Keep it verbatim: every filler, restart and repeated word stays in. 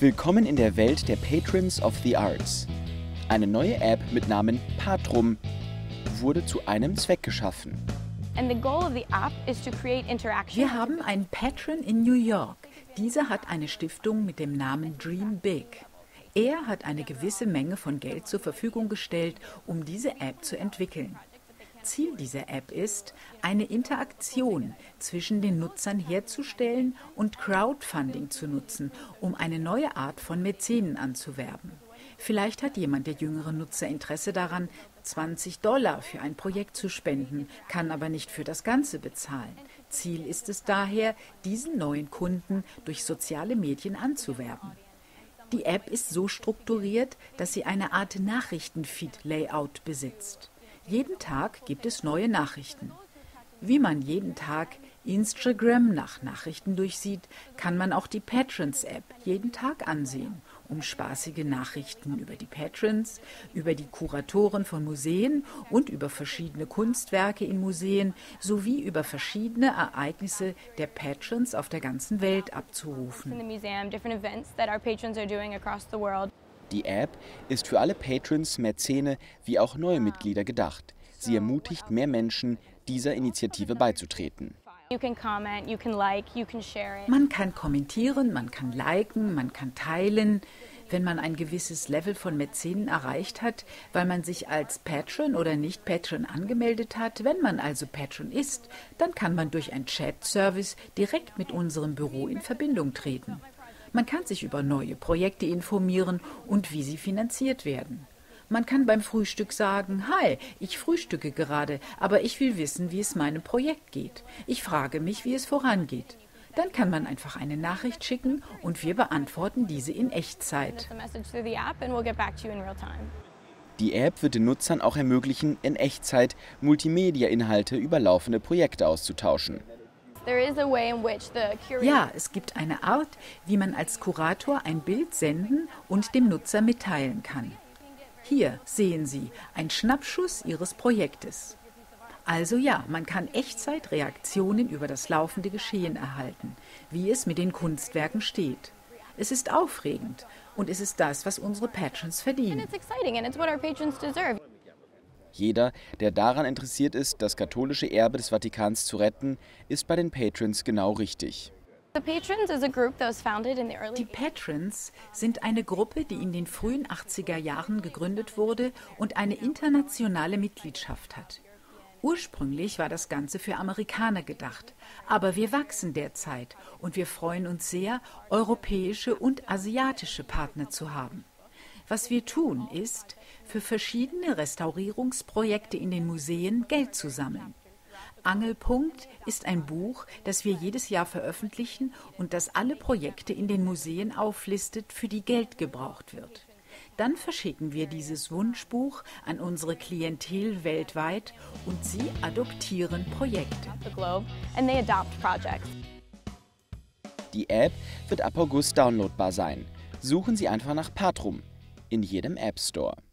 Willkommen in der Welt der Patrons of the Arts. Eine neue App mit Namen Patrum wurde zu einem Zweck geschaffen. Wir haben einen Patron in New York. Dieser hat eine Stiftung mit dem Namen Dream Big. Er hat eine gewisse Menge von Geld zur Verfügung gestellt, um diese App zu entwickeln. Ziel dieser App ist, eine Interaktion zwischen den Nutzern herzustellen und Crowdfunding zu nutzen, um eine neue Art von Mäzenen anzuwerben. Vielleicht hat jemand der jüngeren Nutzer Interesse daran, zwanzig Dollar für ein Projekt zu spenden, kann aber nicht für das Ganze bezahlen. Ziel ist es daher, diesen neuen Kunden durch soziale Medien anzuwerben. Die App ist so strukturiert, dass sie eine Art Nachrichtenfeed-Layout besitzt. Jeden Tag gibt es neue Nachrichten. Wie man jeden Tag Instagram nach Nachrichten durchsieht, kann man auch die Patrons-App jeden Tag ansehen, um spaßige Nachrichten über die Patrons, über die Kuratoren von Museen und über verschiedene Kunstwerke in Museen sowie über verschiedene Ereignisse der Patrons auf der ganzen Welt abzurufen. Die App ist für alle Patrons, Mäzene wie auch neue Mitglieder gedacht. Sie ermutigt mehr Menschen, dieser Initiative beizutreten. Man kann kommentieren, man kann liken, man kann teilen. Wenn man ein gewisses Level von Mäzenen erreicht hat, weil man sich als Patron oder Nicht-Patron angemeldet hat, wenn man also Patron ist, dann kann man durch einen Chat-Service direkt mit unserem Büro in Verbindung treten. Man kann sich über neue Projekte informieren und wie sie finanziert werden. Man kann beim Frühstück sagen, hi, ich frühstücke gerade, aber ich will wissen, wie es meinem Projekt geht. Ich frage mich, wie es vorangeht. Dann kann man einfach eine Nachricht schicken und wir beantworten diese in Echtzeit. Die App wird den Nutzern auch ermöglichen, in Echtzeit Multimedia-Inhalte über laufende Projekte auszutauschen. Ja, es gibt eine Art, wie man als Kurator ein Bild senden und dem Nutzer mitteilen kann. Hier sehen Sie einen Schnappschuss Ihres Projektes. Also ja, man kann Echtzeit-Reaktionen über das laufende Geschehen erhalten, wie es mit den Kunstwerken steht. Es ist aufregend und es ist das, was unsere Patrons verdienen. Jeder, der daran interessiert ist, das katholische Erbe des Vatikans zu retten, ist bei den Patrons genau richtig. Die Patrons sind eine Gruppe, die in den frühen achtziger Jahren gegründet wurde und eine internationale Mitgliedschaft hat. Ursprünglich war das Ganze für Amerikaner gedacht, aber wir wachsen derzeit und wir freuen uns sehr, europäische und asiatische Partner zu haben. Was wir tun, ist, für verschiedene Restaurierungsprojekte in den Museen Geld zu sammeln. Angelpunkt ist ein Buch, das wir jedes Jahr veröffentlichen und das alle Projekte in den Museen auflistet, für die Geld gebraucht wird. Dann verschicken wir dieses Wunschbuch an unsere Klientel weltweit und sie adoptieren Projekte. Die App wird ab August downloadbar sein. Suchen Sie einfach nach Patrum in jedem App Store.